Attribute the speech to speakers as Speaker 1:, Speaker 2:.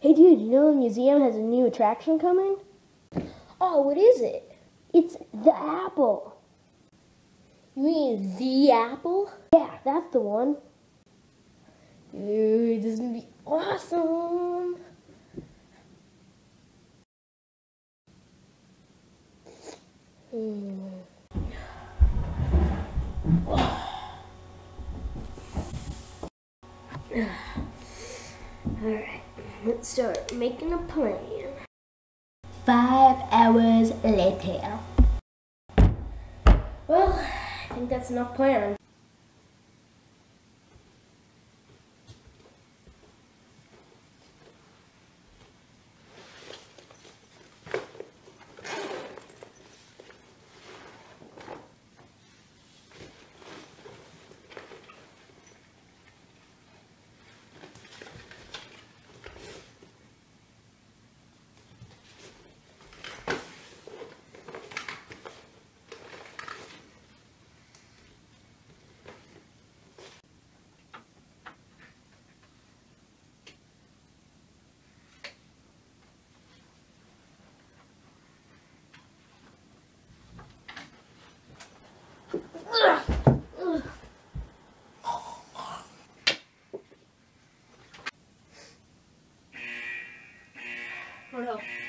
Speaker 1: Hey dude, you know the museum has a new attraction coming?
Speaker 2: Oh, what is it?
Speaker 1: It's the apple.
Speaker 2: You mean the apple?
Speaker 1: Yeah, that's the one.
Speaker 2: Dude, this is gonna be awesome. Alright, let's start making a plan.
Speaker 1: 5 hours later.
Speaker 2: Well, I think that's enough planning. Oh no.